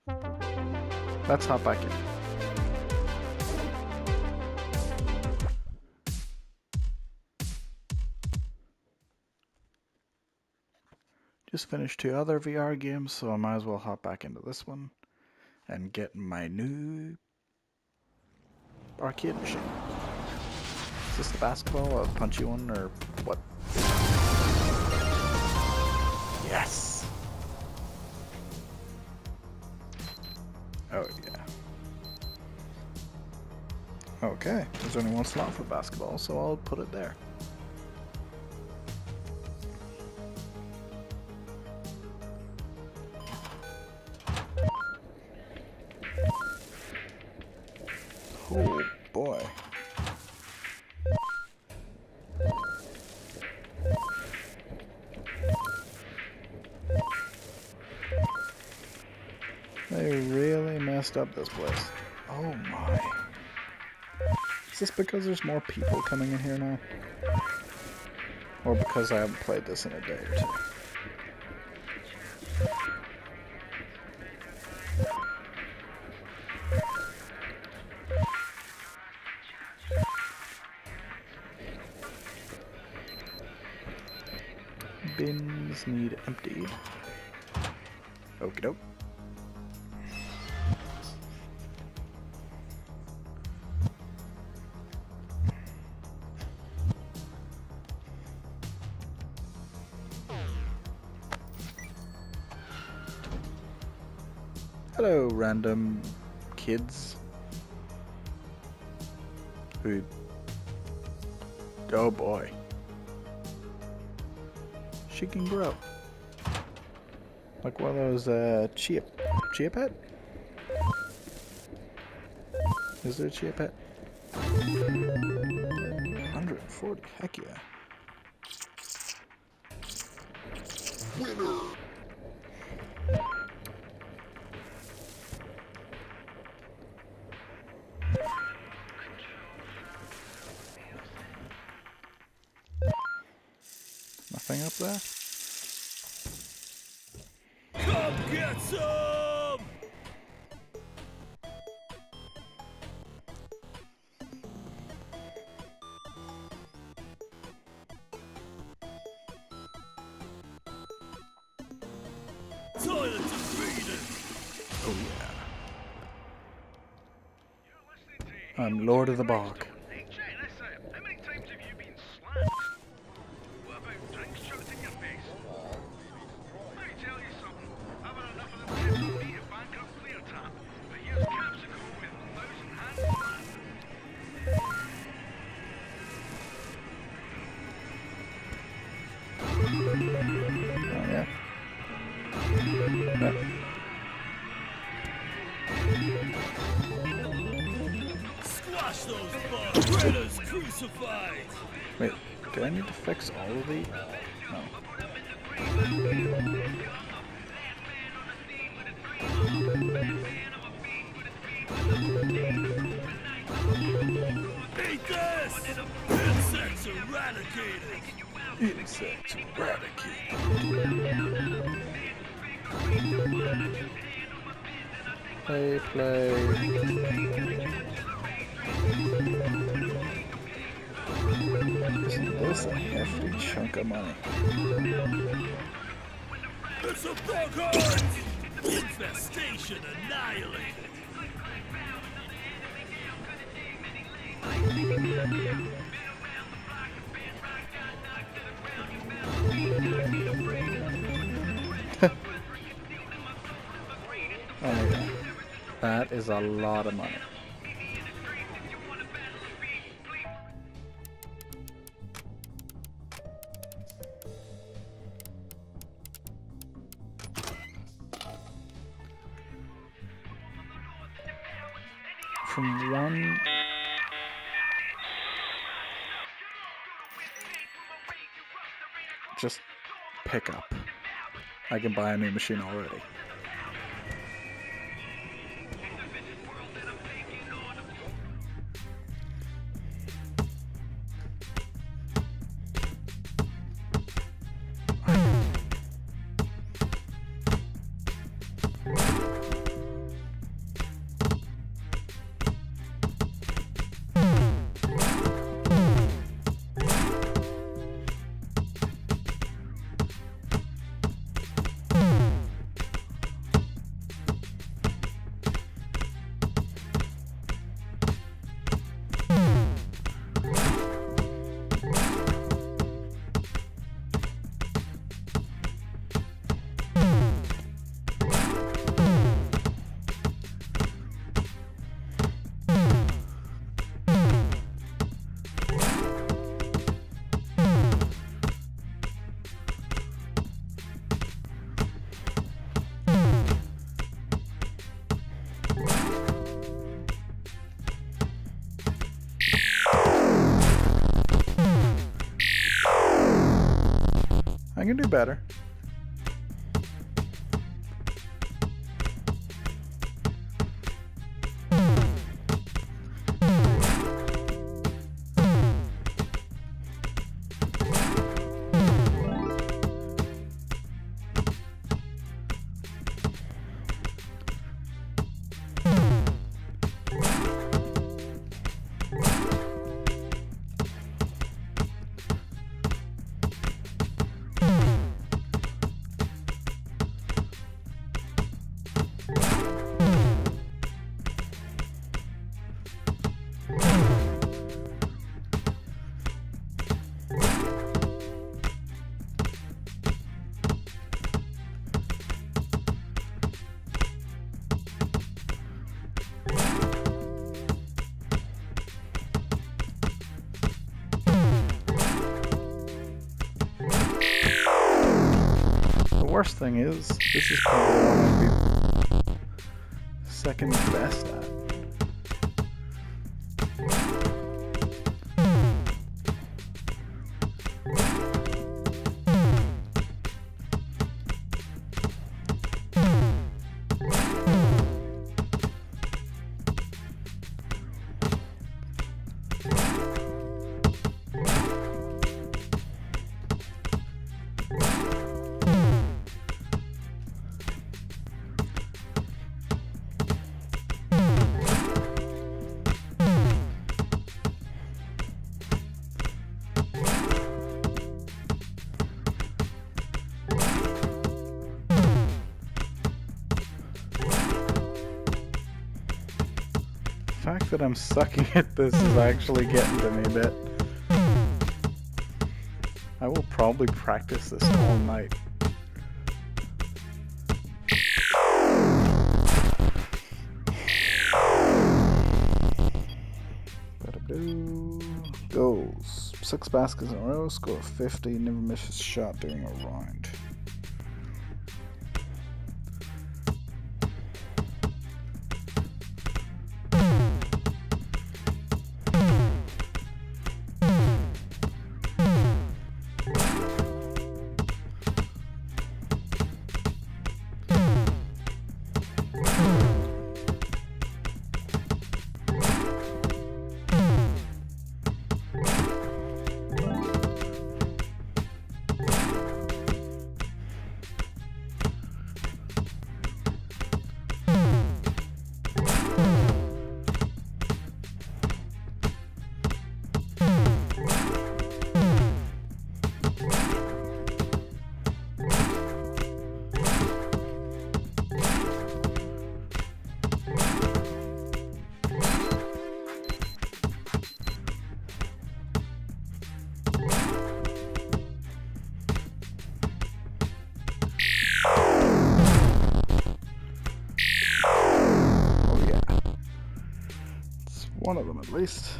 Let's hop back in. Just finished 2 other VR games, so I might as well hop back into this one and get my new arcade machine. Is this the basketball, a punchy one, or what? Yes! Oh yeah. Okay, there's only one slot for basketball, so I'll put it there. Oh boy. They really messed up this place. Oh my. Is this because there's more people coming in here now? Or because I haven't played this in a day or two? Bins need emptied. Okie doke. Hello, random kids who... Oh boy. She can grow. Like one of those, Chia Pet? Is there a Chia Pet? 140, heck yeah. Winner! Nothing up there? Come get some! Toilet defeated! Oh yeah. I'm Lord of the Bog. Oh yeah. Yep. Squash those bugs! Predators crucified! Wait, do I need to fix all of the... No. Eat this! Insects eradicated! Insects eradicated. Play. Isn't this a hefty chunk of money? It's a bug hunt! Infestation annihilated! Oh my god. That is a lot of money. From one... Just pick up. I can buy a new machine already. I can do better. Worst thing is, this is probably what I'd be second best at. The fact that I'm sucking at this is actually getting to me a bit. I will probably practice this all night. Goals. 6 baskets in a row, score 50, never miss a shot during a round. One of them at least.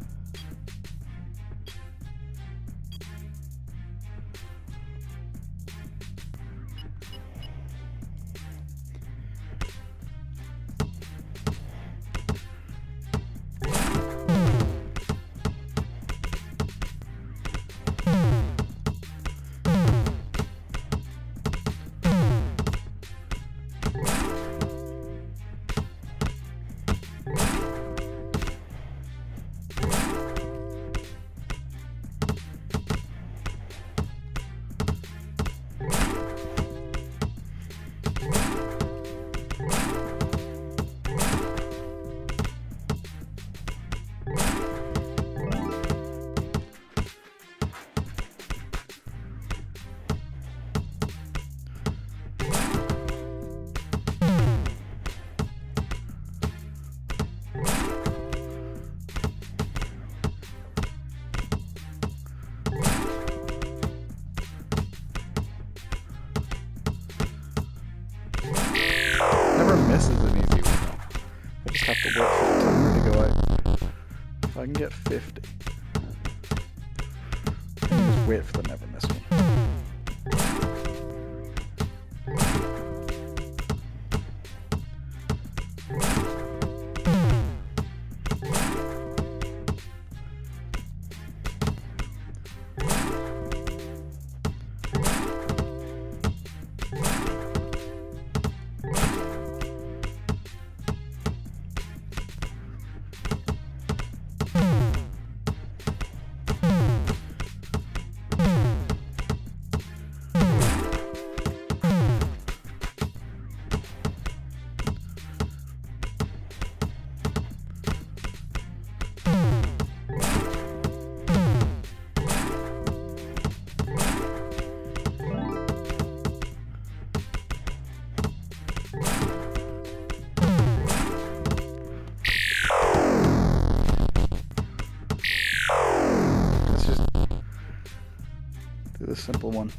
This is an easy one though. I just have to wait for the timer to go out. If I can get 50. I can just wait for the never miss one. simple one.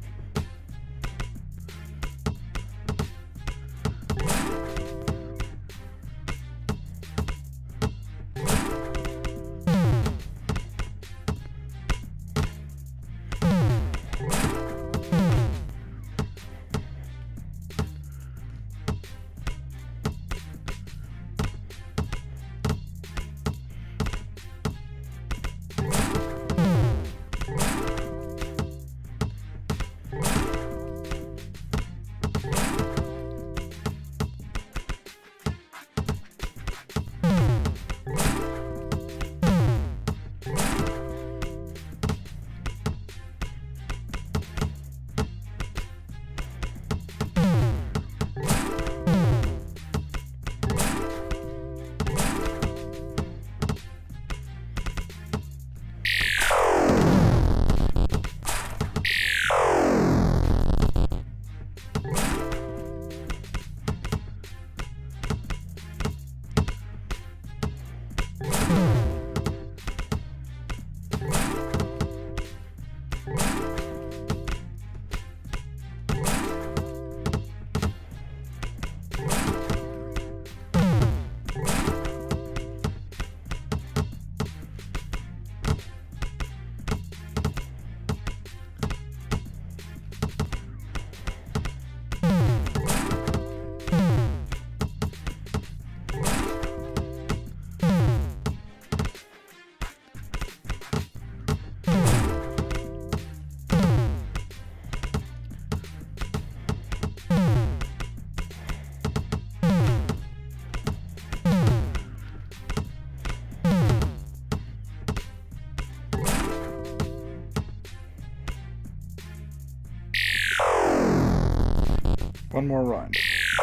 One more round.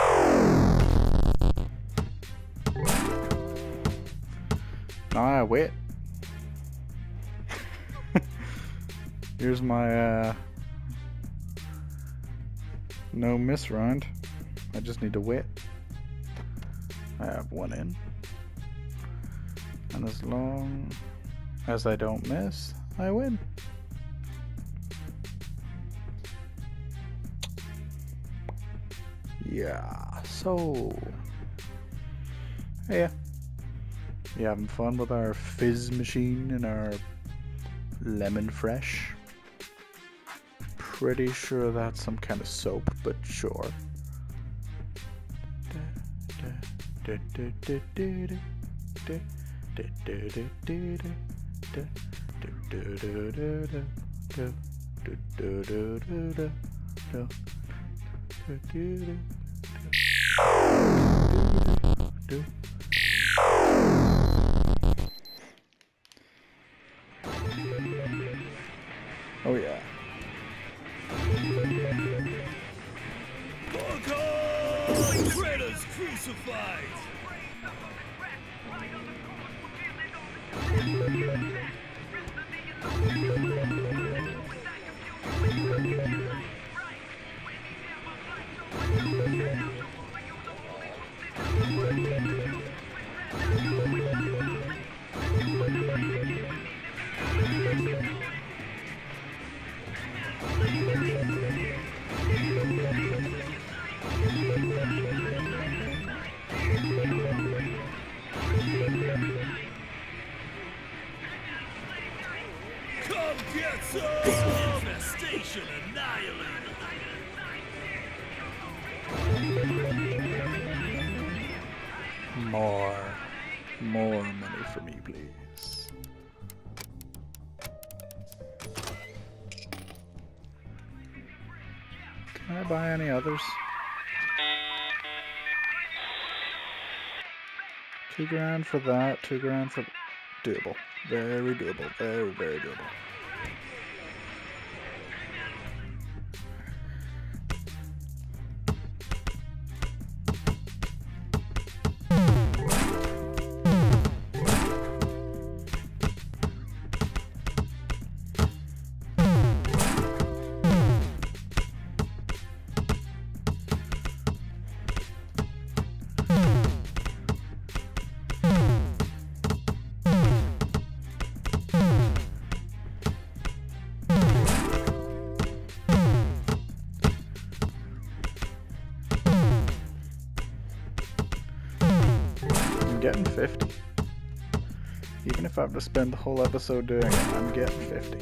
Now I wait. Here's my no miss round. I just need to wait. I have one in. And as long as I don't miss, I win. Yeah, so yeah, you having fun with our fizz machine and our lemon fresh? Pretty sure that's some kind of soap, but sure. Oh yeah. Bogart! Traitors crucified! Come get some! Infestation annihilated! More money for me, please. Can I buy any others? $2,000 for that, $2,000 for... Doable. Very doable. Very, very doable. I'm getting 50. Even if I have to spend the whole episode doing it, I'm getting 50.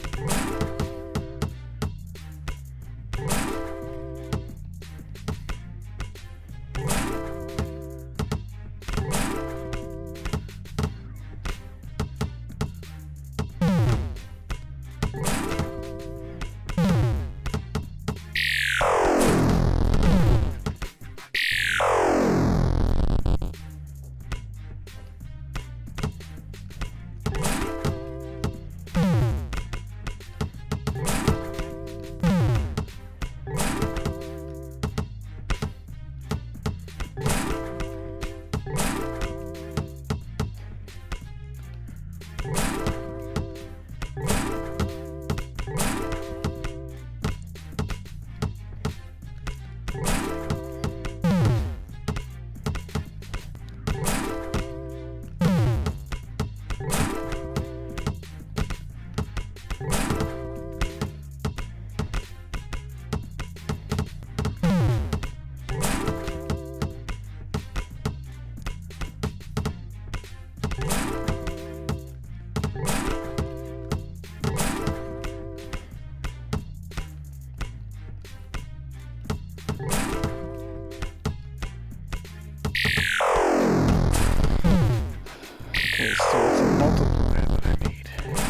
Okay, so it's a multiplier that I need.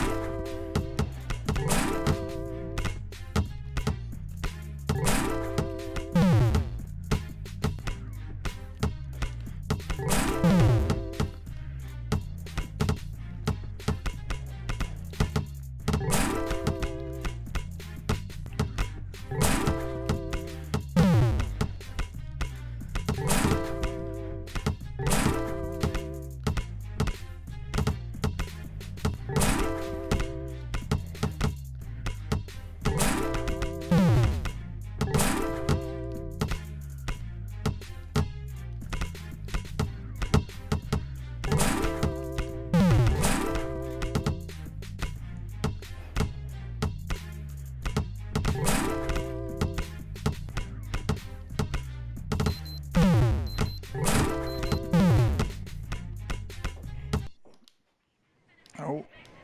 Oh.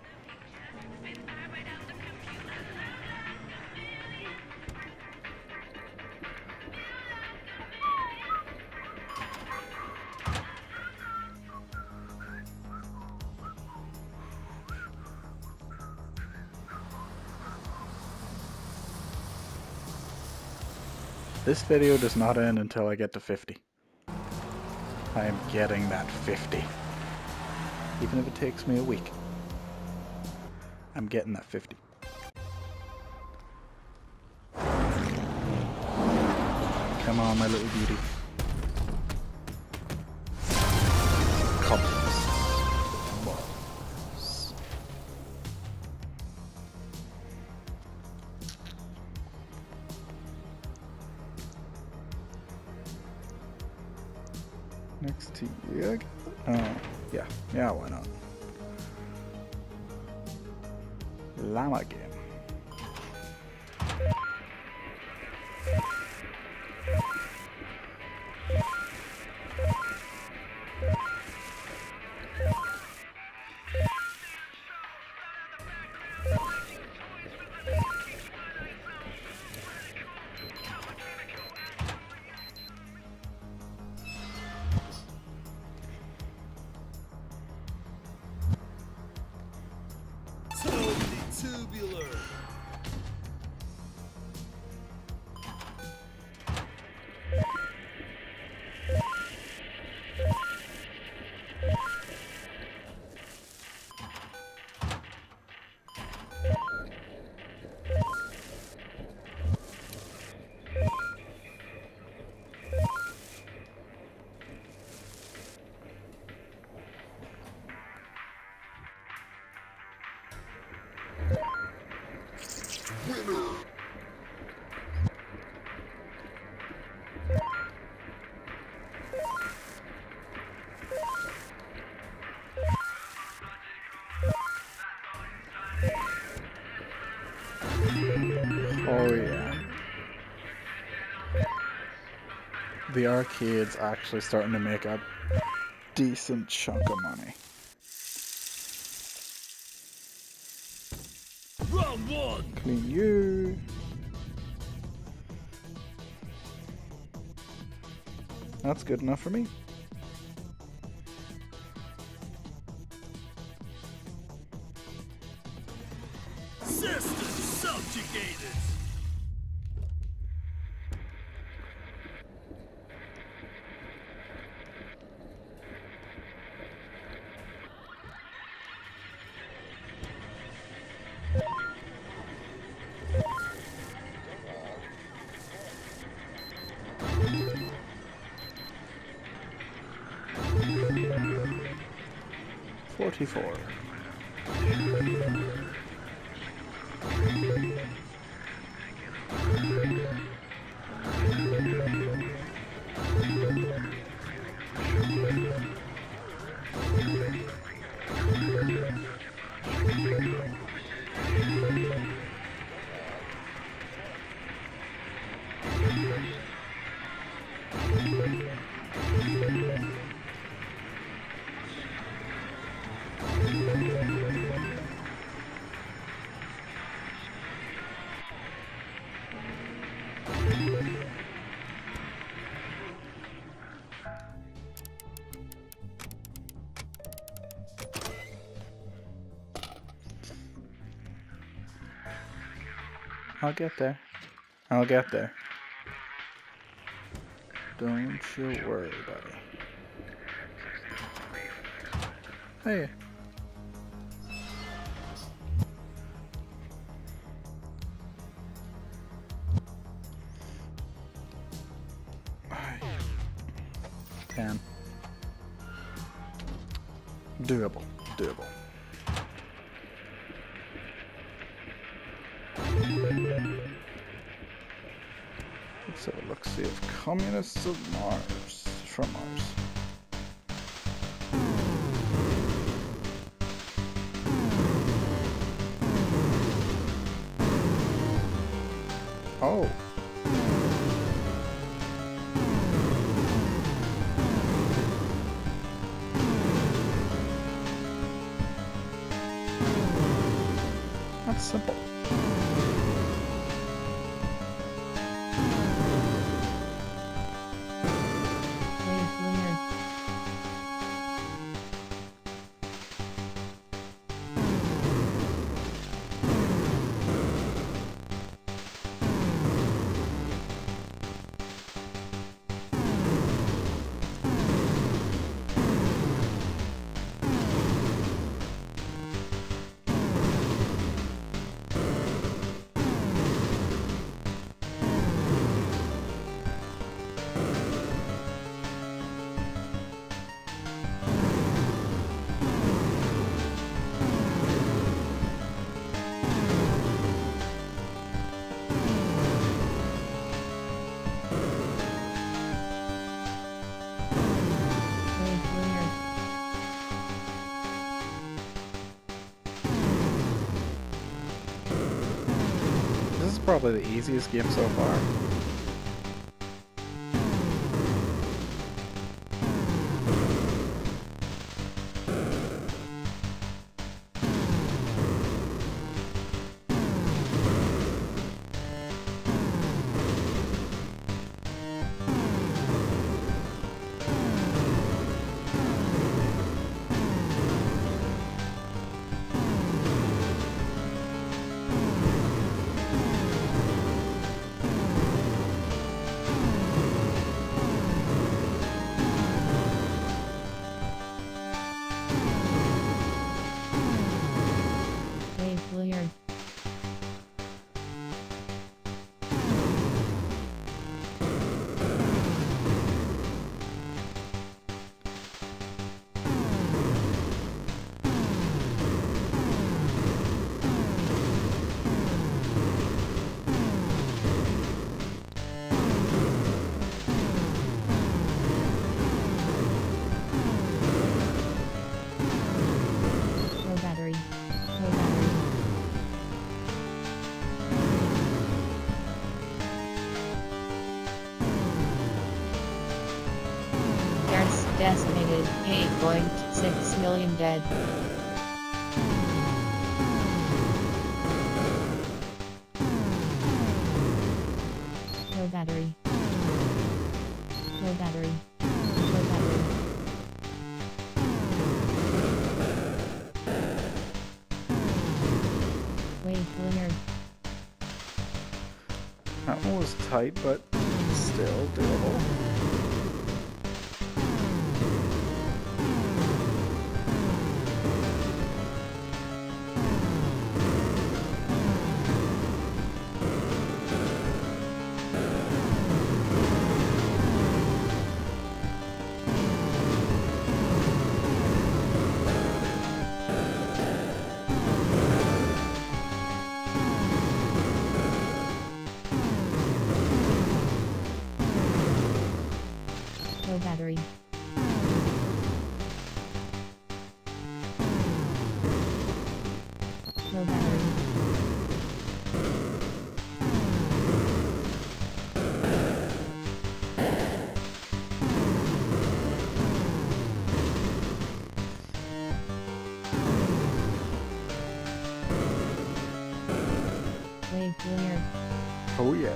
This video does not end until I get to 50. I am getting that 50. Even if it takes me a week. I'm getting that 50. Come on, my little beauty. Cobbles. Balls. Next to you again? Oh, yeah. Yeah, why not? Llama game. Totally tubular. Oh yeah. The arcade's actually starting to make a decent chunk of money. Round one. Clean you. That's good enough for me. System subjugated. $44. I'll get there. I'll get there. Don't you worry, buddy. Hey. Ten. Doable. Doable. Let's have a look, see if Communists of Mars from Mars. Oh. That's simple. This is probably the easiest game so far. eliminated. 8.6 million dead. No battery. No battery. No battery. Wave winner. That one was tight, but still doable. No battery. No battery. Wave winner. Oh yeah.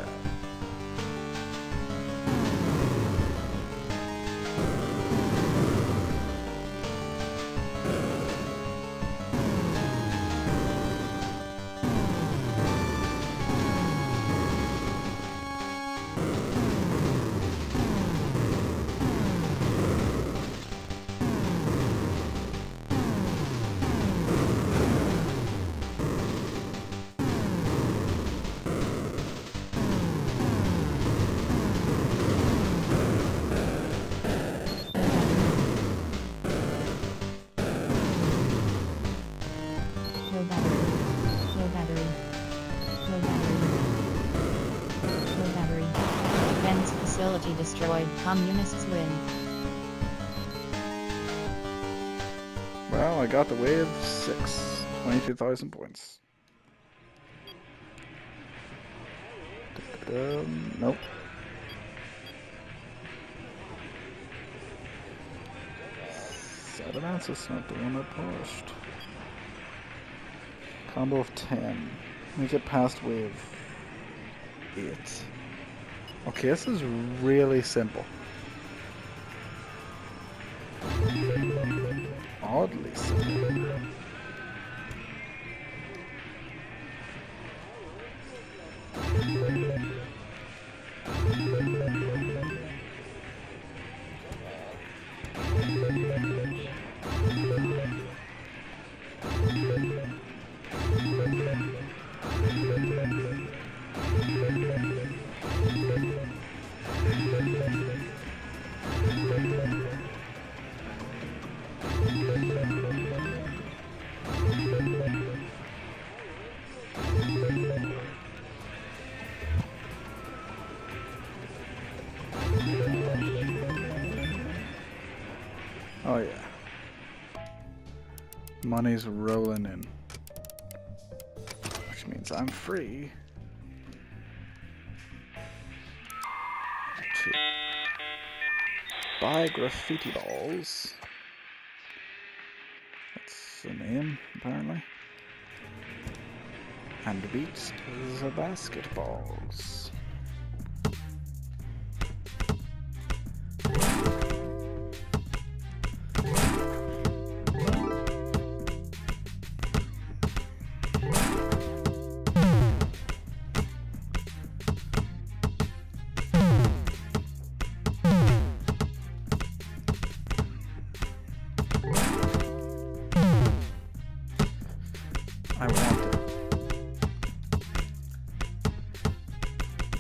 No battery. No battery. No battery. No battery. Defense facility destroyed. Communists win. Well, I got the wave 6. 22,000 points. Nope. That's not the one I pushed. Combo of 10. Make it past wave 8. Okay, this is really simple. Oddly simple. Oh yeah. Money's rolling in. Which means I'm free to buy graffiti balls. That's the name, apparently. And beat the basketballs. I want it.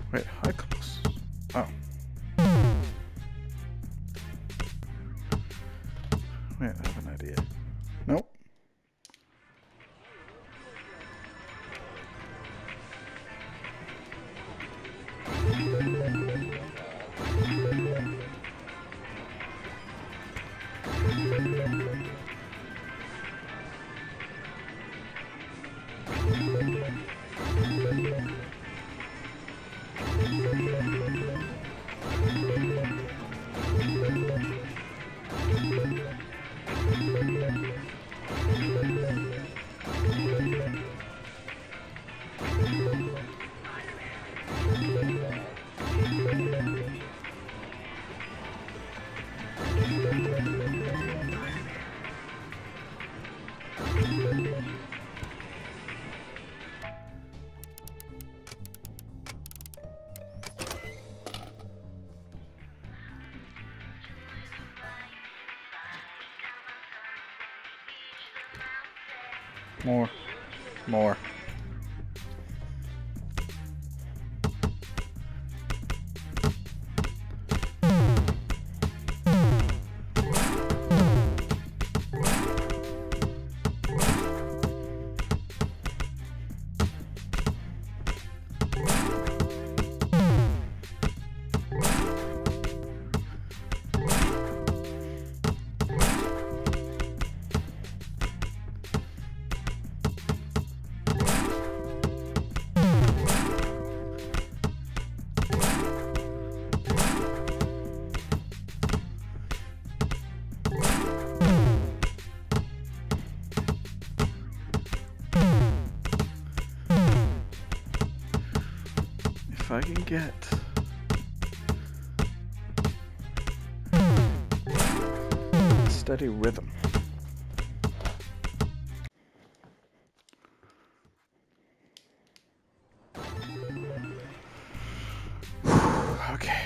Wait, how close? Oh. Wait, I have an idea. Nope. More. More. If I can get a steady rhythm. Okay.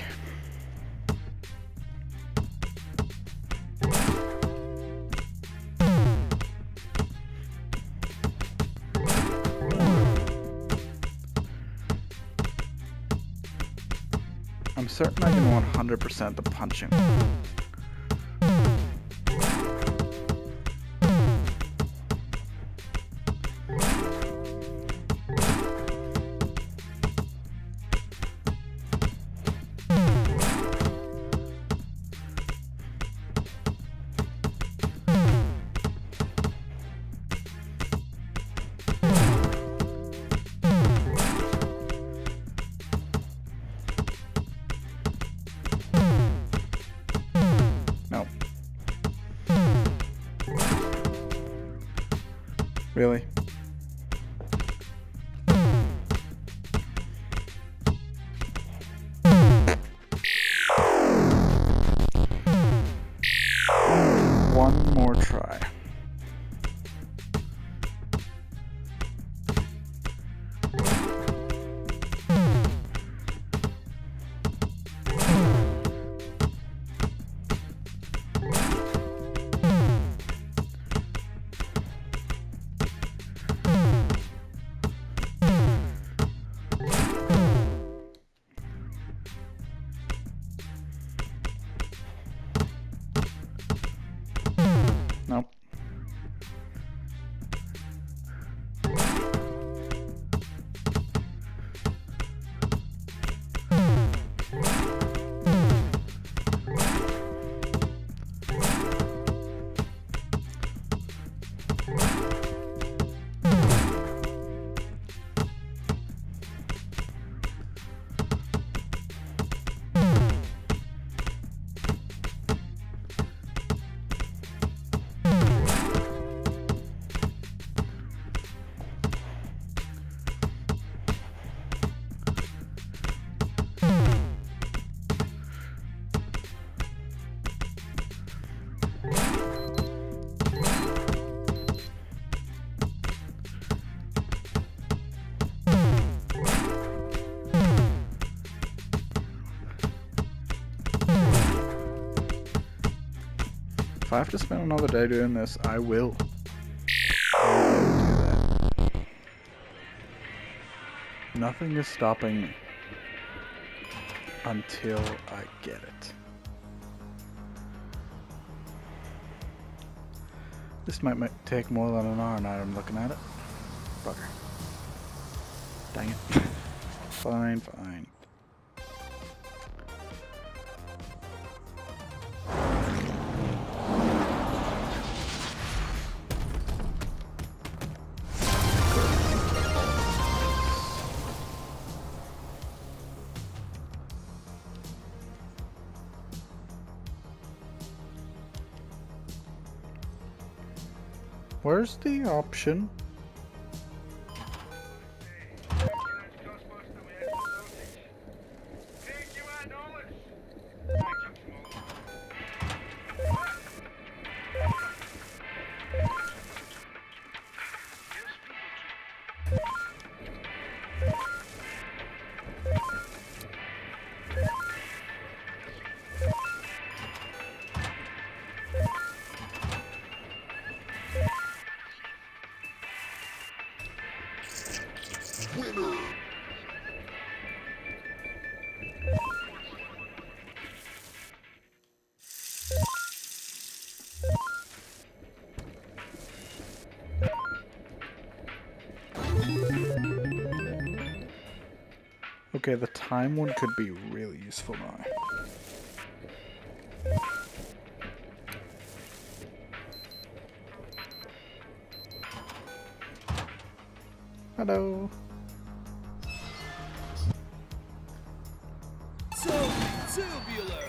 I'm certain I can 100% the punching. Really? One more try. Nope. If I have to spend another day doing this, I will. I will do that. Nothing is stopping me. until I get it. This might take more than an hour now I'm looking at it. Bugger. Dang it. Fine, fine. Where's the option? Okay, the time one could be really useful now. Hello. Tubular.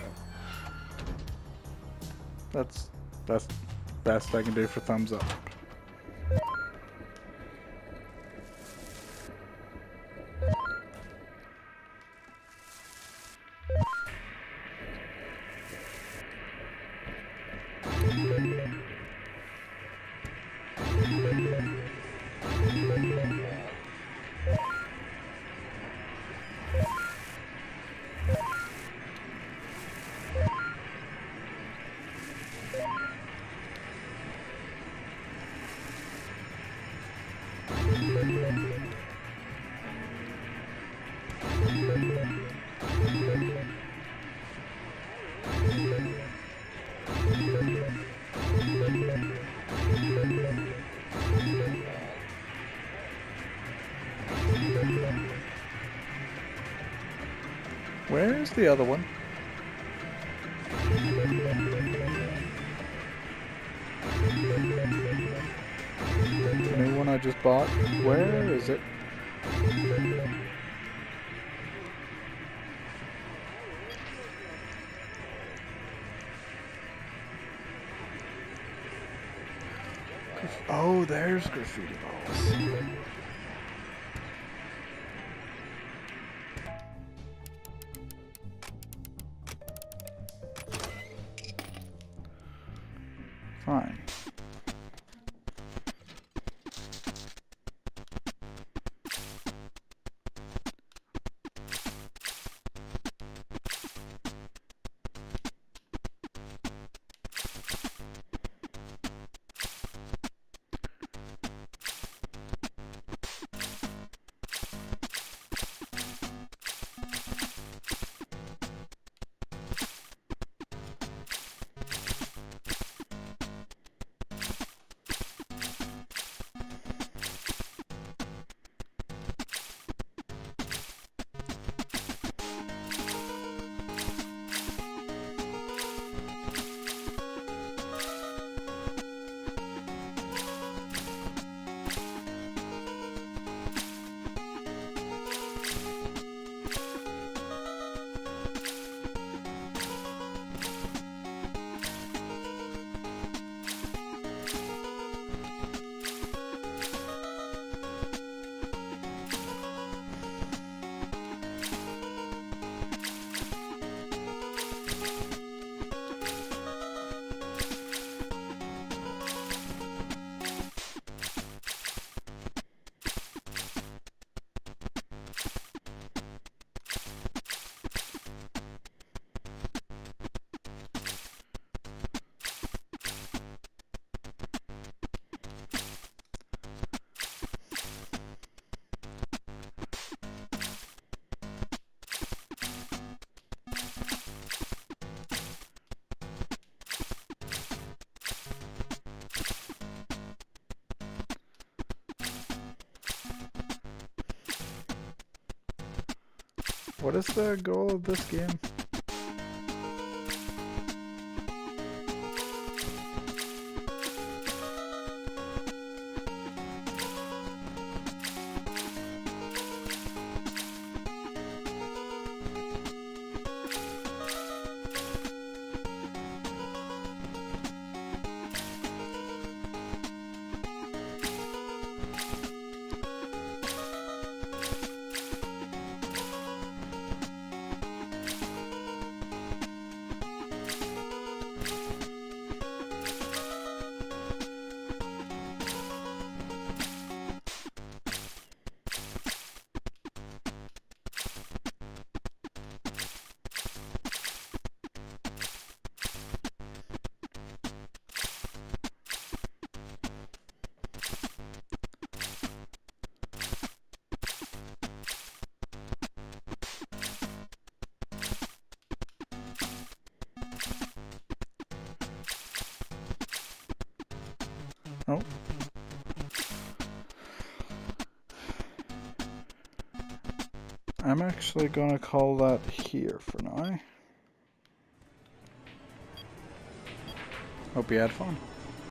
That's best I can do for thumbs up. Where's the other one? The new one I just bought. Where is it? Oh, there's graffiti balls. Fine. What is the goal of this game? Oh. I'm actually gonna call that here for now. Hope you had fun.